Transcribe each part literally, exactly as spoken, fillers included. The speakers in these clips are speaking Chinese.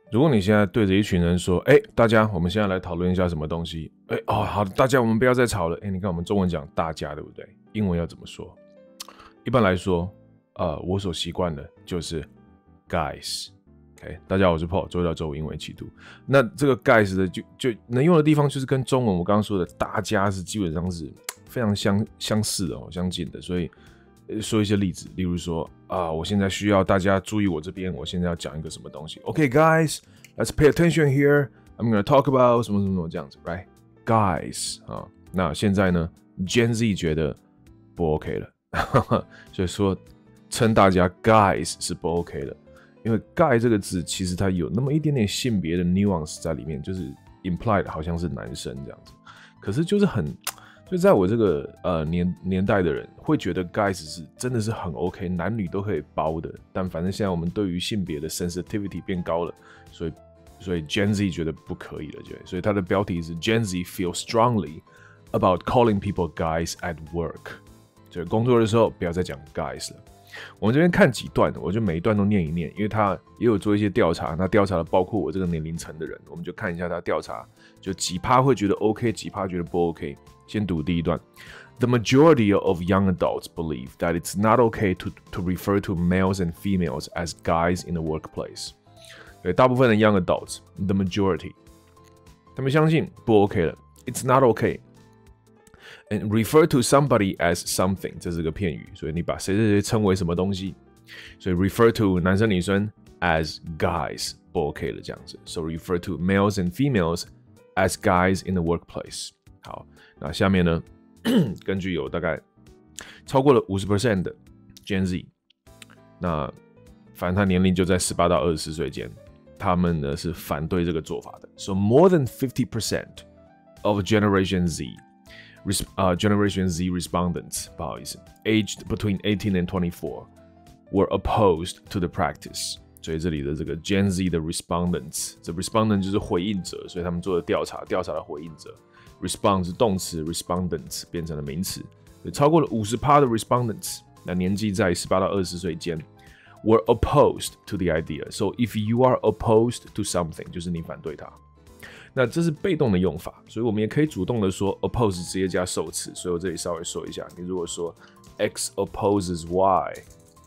如果你现在对着一群人说，哎，大家，我们现在来讨论一下什么东西？哎，哦，好的，大家，我们不要再吵了。哎，你看我们中文讲大家，对不对？英文要怎么说？一般来说，呃，我所习惯的就是 guys。OK， 大家好，我是 Paul，周一到周五英文一起读。那这个 guys 的就就能用的地方，就是跟中文我刚刚说的大家是基本上是非常相相似的哦，相近的。所以说一些例子，例如说啊，我现在需要大家注意我这边，我现在要讲一个什么东西。OK, guys, let's pay attention here. I'm gonna talk about 什么什么什么这样子 ，right? Guys 啊，那现在呢 ，Gen Z 觉得不 OK 了，所以说称大家 guys 是不 OK 的，因为 guy 这个字其实它有那么一点点性别的 nuance 在里面，就是 implied 好像是男生这样子，可是就是很。就在我这个呃年年代的人会觉得 guys 是真的是很 OK， 男女都可以包的。但反正现在我们对于性别的 sensitivity 变高了，所以所以 Gen Z 觉得不可以了，所以它的标题是 Gen Z feel strongly about calling people guys at work。所以工作的时候不要再讲 guys 了。我们这边看几段，我就每一段都念一念，因为他也有做一些调查，那调查的包括我这个年龄层的人，我们就看一下他调查，就几趴会觉得 OK， 几趴觉得不 OK。先读第一段 ，The majority of young adults believe that it's not okay to to refer to males and females as guys in the workplace。对，大部分的 young adults，the majority， 他们相信不 OK 了 ，it's not okay。And refer to somebody as something， 这是个片语，所以你把谁谁谁称为什么东西，所以 refer to 男生女生 as guys 不 OK 了这样子。So refer to males and females as guys in the workplace。好，那下面呢，根据有大概超过了 百分之五十 的 Gen Z， 那反正他年龄就在十八到二十四岁间，他们呢是反对这个做法的。So more than fifty percent of Generation Z。Uh, Generation Z respondents, 不好意思 aged between eighteen and twenty-four, were opposed to the practice. 所以这里的这个 Gen Z 的 respondents， 这 respondent 就是回应者，所以他们做的调查，调查的回应者。Respond 是动词 ，respondents 变成了名词。所以超过了 百分之五十 的 respondents， 那年纪在十八到二十四岁间 ，were opposed to the idea. So if you are opposed to something， 就是你反对它。那这是被动的用法，所以我们也可以主动的说 oppose 直接加受词，所以我这里稍微说一下，你如果说 X opposes Y，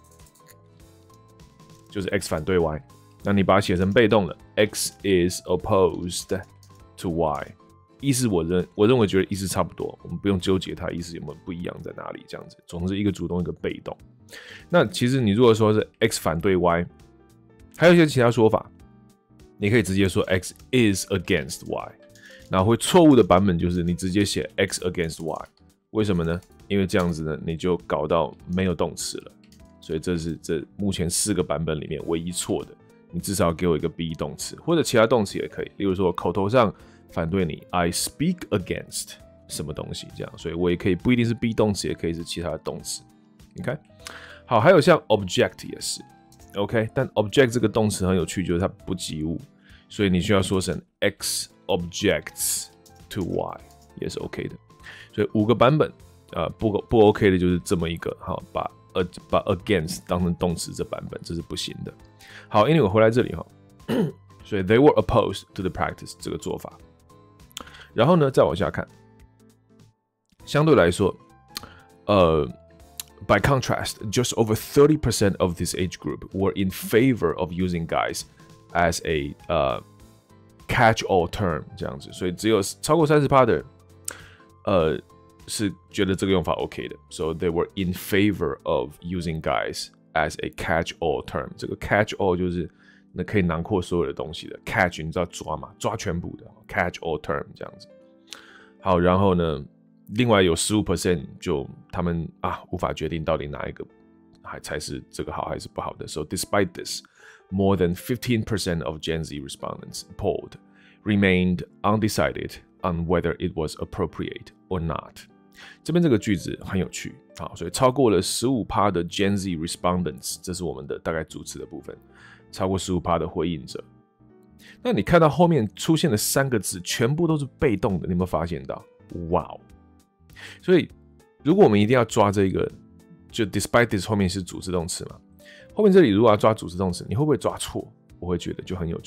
就是 X 反对 Y， 那你把它写成被动了 ，X is opposed to Y， 意思我认我认为觉得意思差不多，我们不用纠结它意思有没有不一样在哪里，这样子，总之一个主动一个被动。那其实你如果说是 X 反对 Y， 还有一些其他说法。你可以直接说 X is against Y， 然后会错误的版本就是你直接写 X against Y， 为什么呢？因为这样子呢，你就搞到没有动词了，所以这是这目前四个版本里面唯一错的。你至少给我一个 be 动词，或者其他动词也可以，例如说我口头上反对你 ，I speak against 什么东西这样，所以我也可以不一定是 be 动词，也可以是其他的动词。OK， 好，还有像 object 也是。OK， 但 object 这个动词很有趣，就是它不及物，所以你需要说成 X objects to Y 也是 OK 的。所以五个版本，呃，不不 OK 的就是这么一个，好，把呃把 against 当成动词这版本，这是不行的。好 ，anyway 我回来这里哈，所以 they were opposed to the practice 这个做法。然后呢，再往下看，相对来说，呃。By contrast, just over thirty percent of this age group were in favor of using guys as a uh, catch-all term 这样子，所以只有超过 百分之三十 的人，呃，是觉得这个用法 OK 的。So they were in favor of using guys as a catch-all term。这个 catch-all 就是那可以囊括所有的东西的 catch， 你知道抓嘛？抓全部的 catch-all term 这样子。好，然后呢？另外有 百分之十五 就他们啊无法决定到底哪一个还才是这个好还是不好的。So despite this, more than fifteen percent of Gen Z respondents polled remained undecided on whether it was appropriate or not. 这边这个句子很有趣，好，所以超过了 百分之十五 的 Gen Z respondents， 这是我们的大概主词的部分，超过 百分之十五 的回应者。那你看到后面出现的三个字，全部都是被动的，你有没有发现到？哇哦！所以，如果我们一定要抓这个，就 despite this 后面是主词动词嘛，后面这里如果要抓主词动词，你会不会抓错？我会觉得就很有趣了。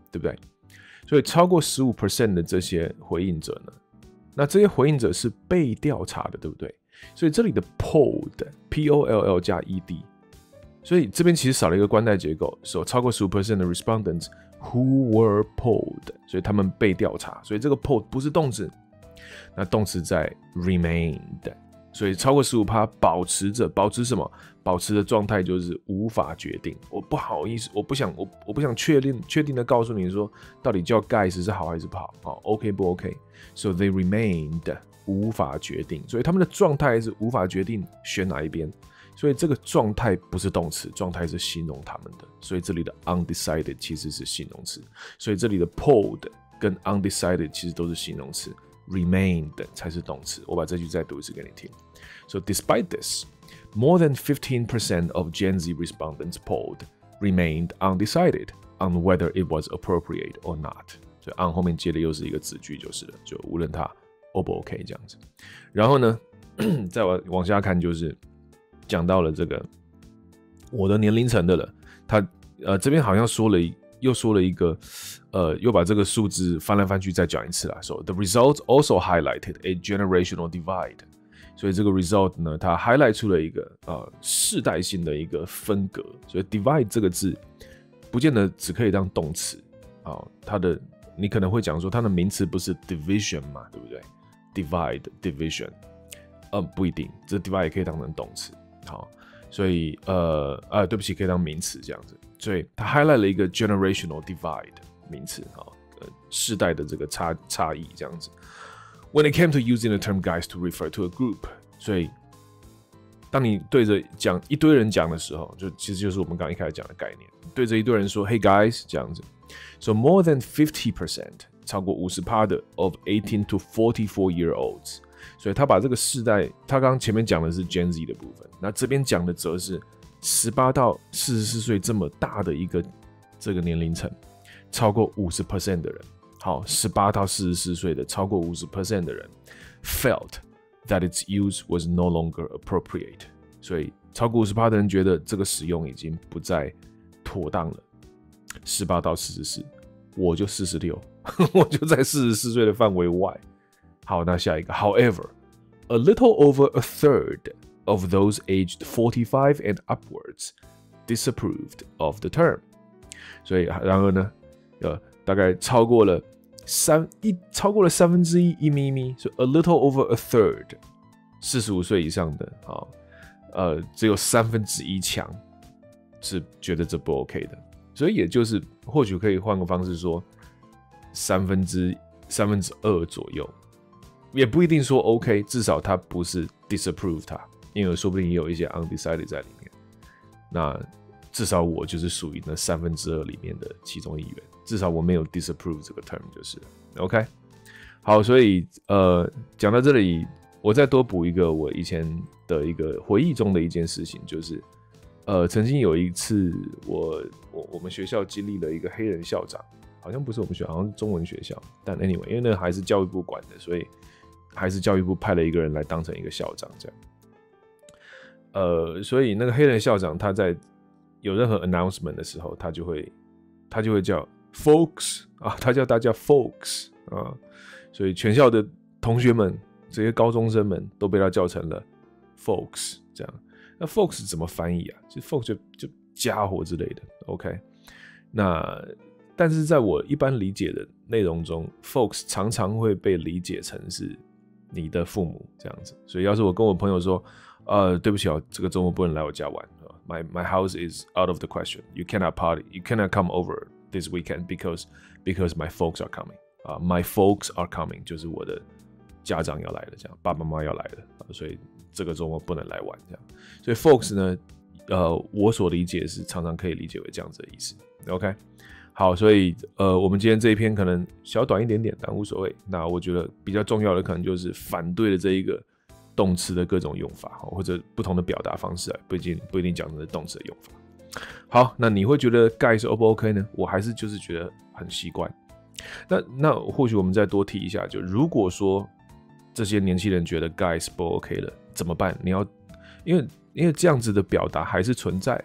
对不对？所以超过 百分之十五 的这些回应者呢，那这些回应者是被调查的，对不对？所以这里的 polled P O L L 加 E D， 所以这边其实少了一个关代结构，所以超过 百分之十五 的 respondents who were polled， 所以他们被调查，所以这个 polled 不是动词，那动词在 remained， 所以超过 百分之十五 保持着，保持什么？保持的状态就是无法决定。我不好意思，我不想，我我不想确定确定的告诉你说，到底叫 guys 是好还是不好，哦 ，OK 不 OK？So they remained 无法决定，所以他们的状态是无法决定选哪一边。所以这个状态不是动词，状态是形容他们的。所以这里的 undecided 其实是形容词，所以这里的 polled 跟 undecided 其实都是形容词。Remained 才是动词。我把这句再读一次给你听。So despite this, more than fifteen percent of Gen Z respondents polled remained undecided on whether it was appropriate or not. 所以 on 后面接的又是一个子句就是了，就无论它 O 不 OK 这样子。然后呢，再往下看就是讲到了这个我的年龄层的了，他呃这边好像说了一。又说了一个，呃，又把这个数字翻来翻去再讲一次啦。So the result also highlighted a generational divide. 所以这个 result 呢，它 highlight 出了一个呃世代性的一个分隔。所以 divide 这个字，不见得只可以当动词啊、哦。它的你可能会讲说，它的名词不是 division 嘛，对不对 ？divide division， 呃，不一定，这 divide 也可以当成动词。好、哦，所以呃呃，对不起，可以当名词这样子。所以它 highlight 了一个 generational divide 名词啊、呃，世代的这个差差异这样子。When it came to using the term guys to refer to a group， 所以当你对着讲一堆人讲的时候，就其实就是我们刚刚一开始讲的概念，对着一堆人说 "Hey guys" 这样子。So more than fifty percent 超过 百分之五十 的 of eighteen to forty-four year olds， 所以他把这个世代，他刚刚前面讲的是 Gen Z 的部分，那这边讲的则是。十八到四十四岁这么大的一个这个年龄层，超过 百分之五十 的人，好，十八到四十四岁的超过 百分之五十 的人 felt that its use was no longer appropriate， 所以超过 百分之五十 的人觉得这个使用已经不再妥当了。十八到四十四，我就四十六，我就在四十四岁的范围外。好，那下一个 ，However, a little over a third。of those aged forty-five and upwards disapproved of the term. 所以，然而呢，呃，大概超过了三一，超过了三分之一一咪咪，所以 a little over a third， 四十五岁以上的，啊，呃，只有三分之一强是觉得这不 OK 的。所以，也就是或许可以换个方式说，三分之三分之二左右，也不一定说 OK， 至少他不是 disapprove 它。因为说不定也有一些 undecided 在里面，那至少我就是属于那三分之二里面的其中一员，至少我没有 disapprove 这个 term 就是 OK。好，所以呃讲到这里，我再多补一个我以前的一个回忆中的一件事情，就是呃曾经有一次我我我们学校经历了一个黑人校长，好像不是我们学校，好像是中文学校，但 anyway， 因为那还是教育部管的，所以还是教育部派了一个人来当成一个校长这样。呃，所以那个黑人校长他在有任何 announcement 的时候，他就会他就会叫 folks 啊，他叫大家 folks 啊，所以全校的同学们，这些高中生们都被他叫成了 folks 这样。那 folks 怎么翻译啊？就 folks 就就家伙之类的 ，OK。那但是在我一般理解的内容中 ，folks 常常会被理解成是你的父母这样子。所以要是我跟我朋友说，呃，对不起哦，这个周末不能来我家玩。My my house is out of the question. You cannot party. You cannot come over this weekend because because my folks are coming. 啊、uh, ，my folks are coming 就是我的家长要来了，这样爸爸妈妈要来了、啊，所以这个周末不能来玩这样。所以 folks 呢，呃，我所理解是常常可以理解为这样子的意思。OK， 好，所以呃，我们今天这一篇可能小短一点点，但无所谓。那我觉得比较重要的可能就是反对的这一个。动词的各种用法，或者不同的表达方式，不一定不一定讲的是动词的用法。好，那你会觉得 guy 是 O 不 OK 呢？我还是就是觉得很习惯。那那或许我们再多提一下，就如果说这些年轻人觉得 guy 是不 OK 了，怎么办？你要因为因为这样子的表达还是存在，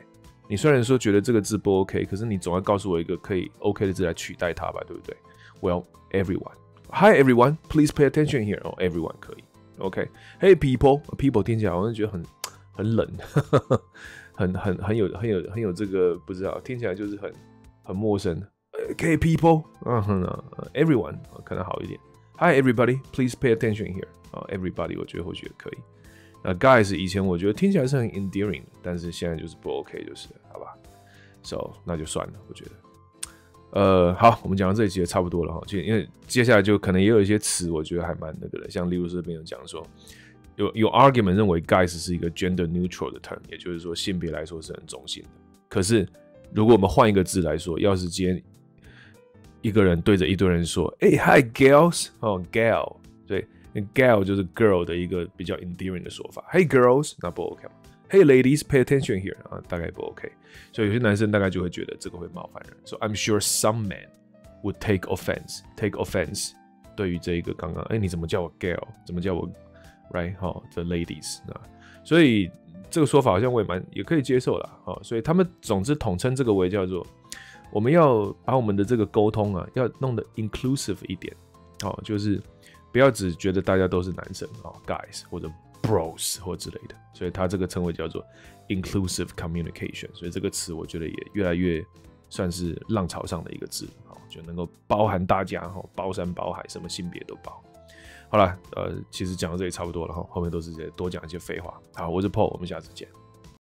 你虽然说觉得这个字不 OK， 可是你总要告诉我一个可以 OK 的字来取代它吧，对不对 ？Well, everyone. Hi everyone, please pay attention here. 哦、oh, ，everyone 可以 ，OK。Hey people, people 听起来好像觉得很很冷，很很很有很有很有这个不知道，听起来就是很很陌生。Okay, people, 嗯哼、uh, ，everyone 可能好一点。Hi everybody, please pay attention here. 啊、oh, ，everybody 我觉得或许也可以。那 guys 以前我觉得听起来是很 endearing 的，但是现在就是不 OK， 就是好吧 ，so 那就算了，我觉得。呃，好，我们讲到这里其实差不多了哈，就因为接下来就可能也有一些词，我觉得还蛮那个的，像例如这边有讲说，有有 argument 认为 guys 是一个 gender neutral 的 term， 也就是说性别来说是很中性的。可是如果我们换一个字来说，要是今天一个人对着一堆人说，哎、欸、，Hi girls， 哦 ，gal， 对。Gal 就是 girl 的一个比较 endearing 的说法。Hey girls， 那不 OK 吗 ？Hey ladies, pay attention here 啊，大概不 OK。所以有些男生大概就会觉得这个会冒犯人。So I'm sure some men would take offense, take offense 对于这一个刚刚，哎，你怎么叫我 gal？ 怎么叫我 right？ 哈、哦、，the ladies 啊，所以这个说法好像我也蛮也可以接受啦。哈、哦，所以他们总之统称这个为叫做，我们要把我们的这个沟通啊，要弄得 inclusive 一点。哦，就是。不要只觉得大家都是男生哦 ，guys 或者 bros 或之类的，所以它这个称谓叫做 inclusive communication。所以这个词我觉得也越来越算是浪潮上的一个字，哦，就能够包含大家，哦，包山包海，什么性别都包。好了，呃，其实讲到这里差不多了哈，后面都是多讲一些废话。好，我是 Paul， 我们下次见。